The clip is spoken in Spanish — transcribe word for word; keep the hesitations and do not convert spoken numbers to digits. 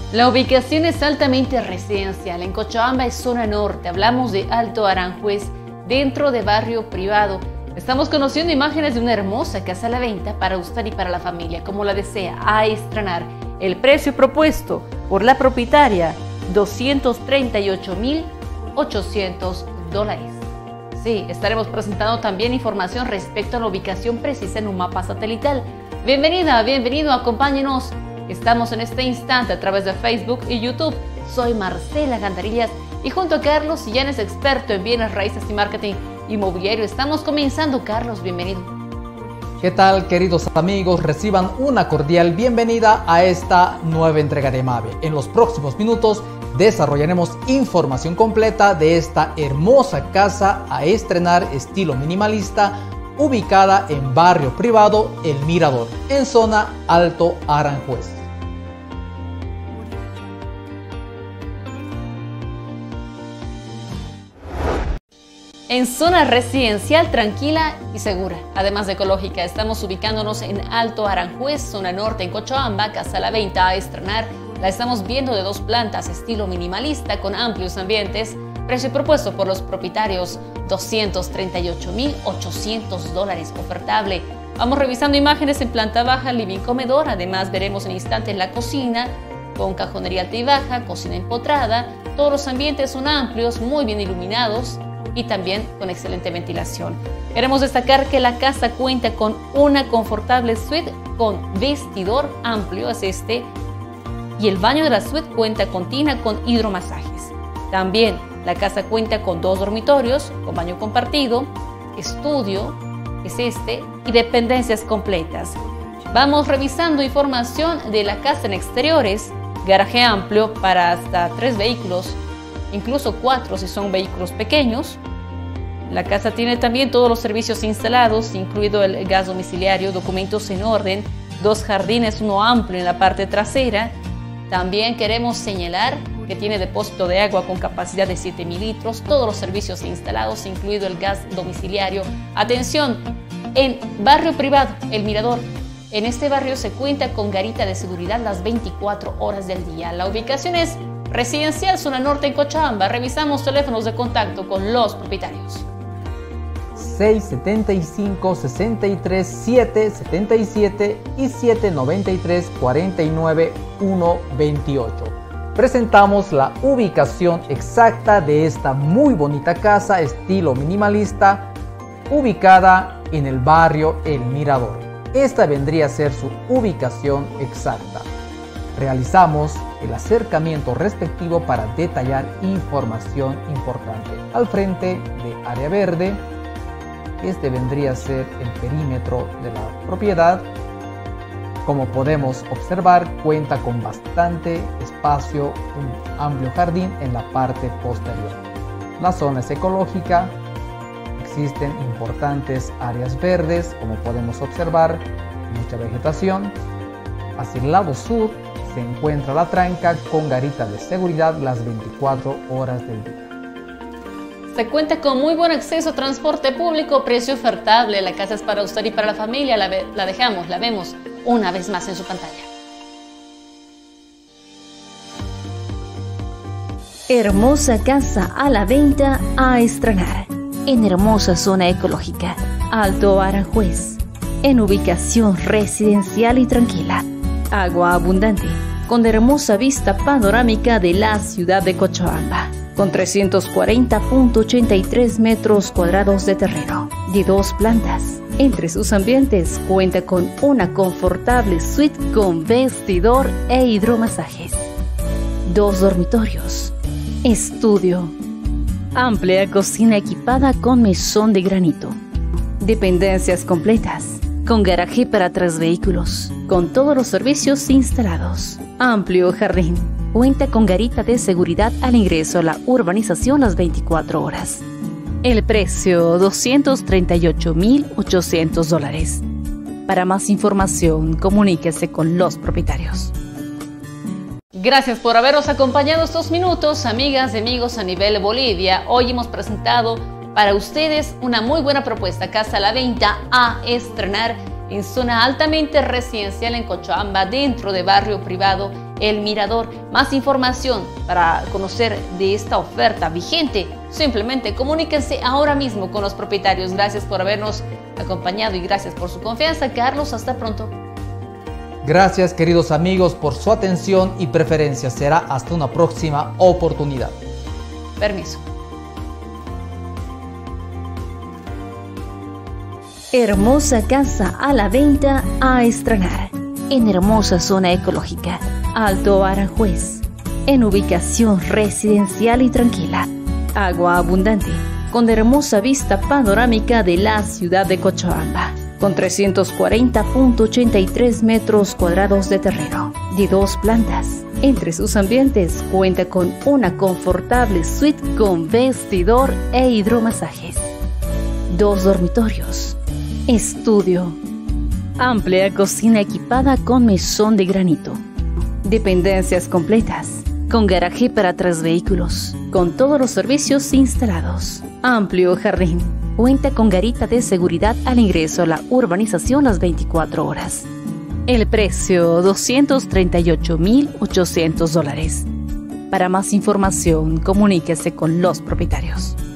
La ubicación es altamente residencial. En Cochabamba es zona norte. Hablamos de Alto Aranjuez, dentro de barrio privado. Estamos conociendo imágenes de una hermosa casa a la venta para usted y para la familia, como la desea, a estrenar. El precio propuesto por la propietaria, doscientos treinta y ocho mil ochocientos dólares. Sí, estaremos presentando también información respecto a la ubicación precisa en un mapa satelital. Bienvenida, bienvenido, acompáñenos. Estamos en este instante a través de Facebook y YouTube. Soy Marcela Gandarillas y junto a Carlos Sillanes, experto en bienes raíces y marketing inmobiliario, estamos comenzando. Carlos, bienvenido. ¿Qué tal, queridos amigos? Reciban una cordial bienvenida a esta nueva entrega de MAVE. En los próximos minutos desarrollaremos información completa de esta hermosa casa a estrenar estilo minimalista, ubicada en barrio privado El Mirador, en zona Alto Aranjuez. En zona residencial tranquila y segura, además de ecológica. Estamos ubicándonos en Alto Aranjuez, zona norte en Cochabamba, casa a la venta a estrenar. La estamos viendo de dos plantas, estilo minimalista con amplios ambientes. Precio propuesto por los propietarios, doscientos treinta y ocho mil ochocientos dólares, ofertable. Vamos revisando imágenes en planta baja, living, comedor. Además veremos en instante la cocina con cajonería alta y baja, cocina empotrada. Todos los ambientes son amplios, muy bien iluminados y también con excelente ventilación. Queremos destacar que la casa cuenta con una confortable suite con vestidor amplio, es este, y el baño de la suite cuenta con tina con hidromasajes. También la casa cuenta con dos dormitorios, con baño compartido, estudio, es este, y dependencias completas. Vamos revisando información de la casa en exteriores, garaje amplio para hasta tres vehículos, incluso cuatro si son vehículos pequeños. La casa tiene también todos los servicios instalados, incluido el gas domiciliario, documentos en orden, dos jardines, uno amplio en la parte trasera. También queremos señalar que tiene depósito de agua con capacidad de siete mil litros, todos los servicios instalados, incluido el gas domiciliario. Atención, en barrio privado, El Mirador. En este barrio se cuenta con garita de seguridad las veinticuatro horas del día. La ubicación es residencial, zona norte en Cochabamba. Revisamos teléfonos de contacto con los propietarios. seis setenta y cinco, sesenta y tres, siete setenta y siete y siete noventa y tres, cuarenta y nueve, ciento veintiocho. Presentamos la ubicación exacta de esta muy bonita casa estilo minimalista, ubicada en el barrio El Mirador. Esta vendría a ser su ubicación exacta. Realizamos el acercamiento respectivo para detallar información importante. Al frente de área verde, este vendría a ser el perímetro de la propiedad. Como podemos observar, cuenta con bastante espacio, un amplio jardín en la parte posterior. La zona es ecológica, existen importantes áreas verdes, como podemos observar, mucha vegetación. Hacia el lado sur se encuentra la tranca con garita de seguridad las veinticuatro horas del día. Se cuenta con muy buen acceso a transporte público, precio ofertable. La casa es para usted y para la familia. La, la dejamos, la vemos una vez más en su pantalla. Hermosa casa a la venta a estrenar. En hermosa zona ecológica, Alto Aranjuez. En ubicación residencial y tranquila. Agua abundante, con hermosa vista panorámica de la ciudad de Cochabamba. Con trescientos cuarenta punto ochenta y tres metros cuadrados de terreno, de dos plantas. Entre sus ambientes cuenta con una confortable suite con vestidor e hidromasajes. Dos dormitorios, estudio, amplia cocina equipada con mesón de granito. Dependencias completas, con garaje para tres vehículos, con todos los servicios instalados. Amplio jardín. Cuenta con garita de seguridad al ingreso a la urbanización las veinticuatro horas. El precio, doscientos treinta y ocho mil ochocientos dólares. Para más información, comuníquese con los propietarios. Gracias por habernos acompañado estos minutos, amigas y amigos a nivel Bolivia. Hoy hemos presentado para ustedes una muy buena propuesta, casa a la venta a estrenar en zona altamente residencial en Cochabamba, dentro de barrio privado El Mirador. Más información para conocer de esta oferta vigente, simplemente comuníquense ahora mismo con los propietarios. Gracias por habernos acompañado y gracias por su confianza. Carlos, hasta pronto. Gracias, queridos amigos, por su atención y preferencia. Será hasta una próxima oportunidad. Permiso. Hermosa casa a la venta a estrenar en hermosa zona ecológica, Alto Aranjuez, en ubicación residencial y tranquila, agua abundante, con hermosa vista panorámica de la ciudad de Cochabamba, con trescientos cuarenta punto ochenta y tres metros cuadrados de terreno, de dos plantas. Entre sus ambientes cuenta con una confortable suite con vestidor e hidromasajes, dos dormitorios, estudio, amplia cocina equipada con mesón de granito, dependencias completas, con garaje para tres vehículos, con todos los servicios instalados, amplio jardín, cuenta con garita de seguridad al ingreso a la urbanización las veinticuatro horas. El precio, doscientos treinta y ocho mil ochocientos dólares. Para más información, comuníquese con los propietarios.